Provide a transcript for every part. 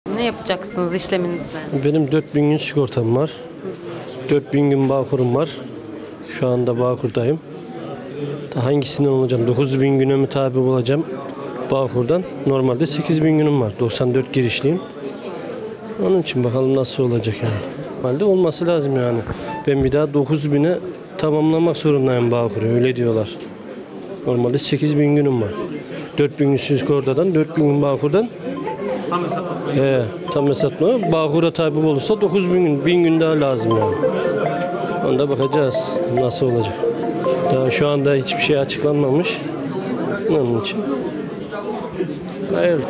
Ne yapacaksınız işleminizle? Benim 4000 gün sigortam var. 4000 gün Bağkur'um var. Şu anda Bağkur'dayım. Hangisinden olacağım? 9000 güne mi tabi olacağım Bağkur'dan? Normalde 8000 günüm var. 94 girişliyim. Onun için bakalım nasıl olacak yani. Normalde olması lazım yani. Ben bir daha 9000'e tamamlamak zorundayım Bağkur'u. Öyle diyorlar. Normalde 8000 günüm var. 4000 gün sigortadan, 4000 gün Bağkur'dan. Tam hesapla. Bağkur'a tabi olursa 9000 gün, 1000 gün daha lazım yani. Onda bakacağız nasıl olacak. Daha şu anda hiçbir şey açıklanmamış. Onun için. Hayırlı.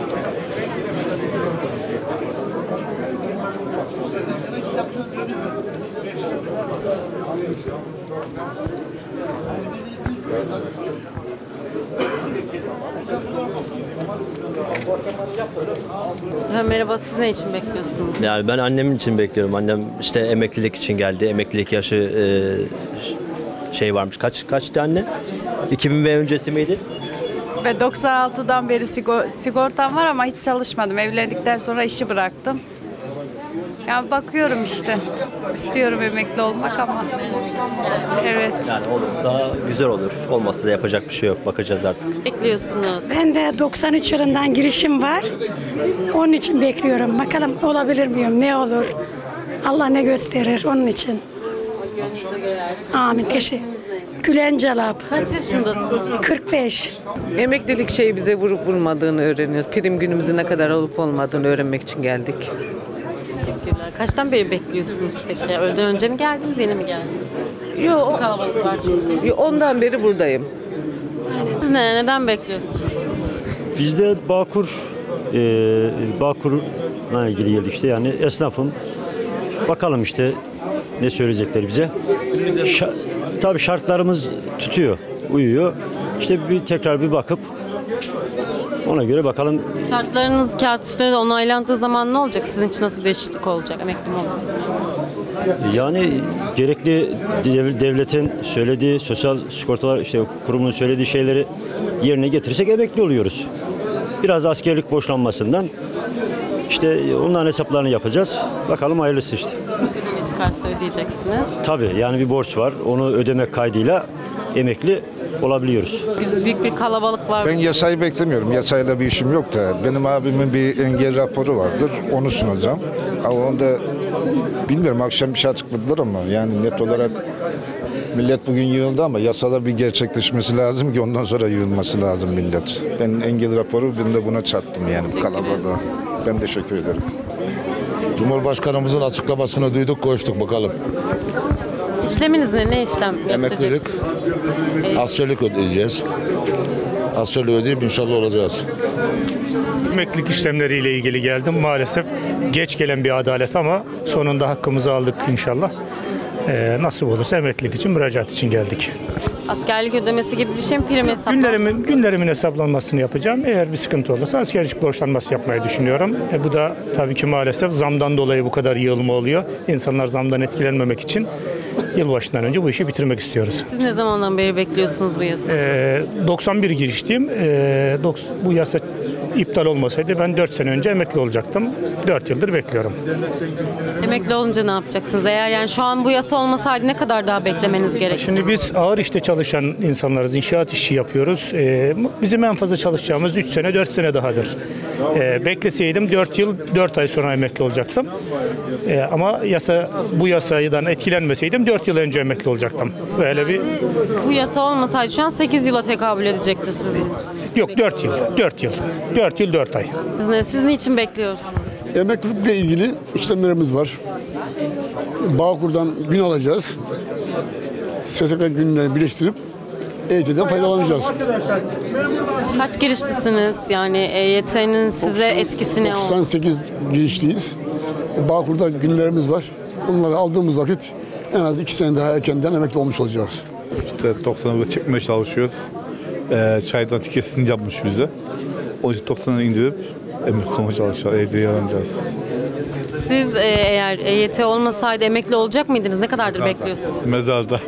Merhaba, siz ne için bekliyorsunuz? Yani ben annemin için bekliyorum. Annem işte emeklilik için geldi. Emeklilik yaşı şey varmış. Kaçtı anne? 2000 ve öncesi miydi? Ve 96'dan beri sigortam var ama hiç çalışmadım. Evlendikten sonra işi bıraktım. Ya bakıyorum işte. İstiyorum emekli olmak ama. Evet. Yani olursa güzel olur. Olmazsa da yapacak bir şey yok. Bakacağız artık. Bekliyorsunuz. Ben de 93 yılından girişim var. Onun için bekliyorum. Bakalım olabilir miyim? Ne olur? Allah ne gösterir onun için. Amin. Teşekkür. Gülen Calap. Kaç yaşındasınız? 45. Emeklilik şeyi bize vurup vurmadığını öğreniyoruz. Prim günümüzün ne kadar olup olmadığını öğrenmek için geldik. Teşekkürler. Kaçtan beri bekliyorsunuz peki? Öğleden önce mi geldiniz, yeni mi geldiniz? Yok, Kalabalık var çünkü. ondan beri buradayım. Siz neden bekliyorsunuz? Biz de Bağkur'la ilgili geldik işte yani esnafım. Bakalım işte ne söyleyecekler bize. Tabii şartlarımız tutuyor, uyuyor. İşte tekrar bir bakıp ona göre bakalım. Şartlarınız kağıt üstünde de onaylandığı zaman ne olacak? Sizin için nasıl bir değişiklik olacak emekli mi olmak? Yani gerekli devletin söylediği sosyal sigortalar işte kurumun söylediği şeyleri yerine getirirsek emekli oluyoruz. Biraz askerlik borçlanmasından işte onların hesaplarını yapacağız. Bakalım hayırlısı işte. Ödeme çıkarsa ödeyeceksiniz. Tabii yani bir borç var. Onu ödemek kaydıyla emekli olabiliyoruz. Büyük bir kalabalık var. Ben yasayı beklemiyorum. Yasayla bir işim yok da benim abimin bir engel raporu vardır. Onu sunacağım. Ama onda bilmiyorum akşam bir şey açıkladılar ama yani net olarak millet bugün yığıldı ama yasada bir gerçekleşmesi lazım ki ondan sonra yığılması lazım millet. Ben engel raporu ben de buna çattım yani bu kalabalığa. Ben teşekkür ederim. Cumhurbaşkanımızın açıklamasını duyduk, koştuk bakalım. İşleminiz ne? Ne işlem Emeklilik, askerlik ödeyeceğiz. Askerliği ödeyip inşallah olacağız. Emeklilik işlemleriyle ilgili geldim. Maalesef geç gelen bir adalet ama sonunda hakkımızı aldık inşallah. Nasip olursa emeklilik için, müracaat için geldik. Askerlik ödemesi gibi bir şey mi? Prim hesaplaması? Günlerimin hesaplanmasını yapacağım. Eğer bir sıkıntı olursa askerlik borçlanması yapmayı düşünüyorum. Bu da tabii ki maalesef zamdan dolayı bu kadar yığılma oluyor. İnsanlar zamdan etkilenmemek için yılbaşından önce bu işi bitirmek istiyoruz. Siz ne zamandan beri bekliyorsunuz bu yasayı? 91 girişliyim. Bu yasa iptal olmasaydı ben 4 sene önce emekli olacaktım. 4 yıldır bekliyorum. Emekli olunca ne yapacaksınız? Eğer yani şu an bu yasa olmasaydı ne kadar daha beklemeniz gerekecek? Şimdi biz ağır işte çalışan insanlarız. İnşaat işi yapıyoruz. Bizim en fazla çalışacağımız 3 sene 4 sene dahadır. Bekleseydim 4 yıl 4 ay sonra emekli olacaktım. Ama bu yasadan etkilenmeseydim 4 yıl önce emekli olacaktım. Böyle bir... Bu yasa olmasaydı şu an 8 yıla tekabül edecekti sizin için. Yok 4 yıl. 4 yıl. 4 yıl 4 ay. Siz niçin bekliyorsunuz? Emeklilikle ilgili işlemlerimiz var. Bağkur'dan gün alacağız. SSK günlerini birleştirip EYT'den faydalanacağız. Kaç girişlisiniz? Yani EYT'nin size etkisi ne oldu? 98 girişliyiz. Bağkur'da günlerimiz var. Bunları aldığımız vakit en az 2 sene daha erkenden emekli olmuş olacağız. İşte 90'a çıkmaya çalışıyoruz. Çaydan tiketini yapmış bize. O yüzden 90'a indirip emekli olmaya çalışacağız. Evde yaranacağız. Siz eğer EYT olmasaydı emekli olacak mıydınız? Ne kadardır bekliyorsunuz? Mezarda.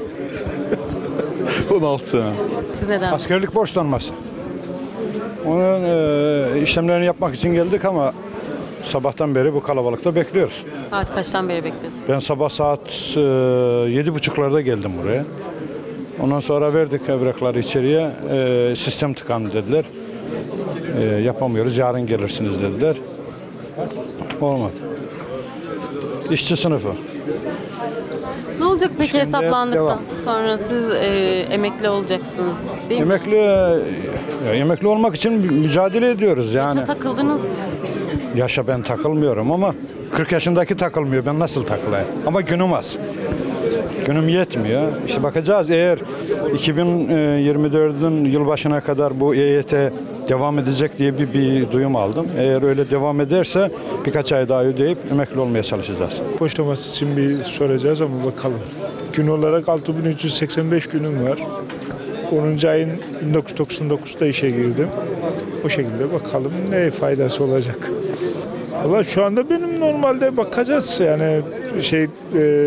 16 sene. Siz neden? Askerlik borçlanması. Onun işlemlerini yapmak için geldik ama sabahtan beri bu kalabalıkta bekliyoruz. Saat kaçtan beri bekliyorsunuz? Ben sabah saat 7.30'larda geldim buraya. Ondan sonra verdik evrakları içeriye. Sistem tıkandı dediler. Yapamıyoruz, yarın gelirsiniz dediler. Olmadı. İşçi sınıfı. Ne olacak peki Şimdi hesaplandıktan devam. sonra siz emekli olacaksınız değil mi? Emekli olmak için mücadele ediyoruz yani. Yaşa takıldınız mı? Yaşa ben takılmıyorum ama 40 yaşındaki takılmıyor. Ben nasıl takılayım? Ama günüm az. Günüm yetmiyor. İşte bakacağız, eğer 2024'ün yılbaşına kadar bu EYT devam edecek diye bir duyum aldım. Eğer öyle devam ederse birkaç ay daha ödeyip emekli olmaya çalışacağız. Boşlaması için bir soracağız ama bakalım. Gün olarak 6385 günüm var. 10. ayın 1999'da işe girdim. O şekilde bakalım ne faydası olacak. Valla şu anda benim normalde bakacağız yani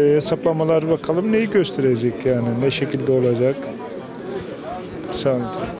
hesaplamalar bakalım neyi gösterecek yani ne şekilde olacak. Sağ olun.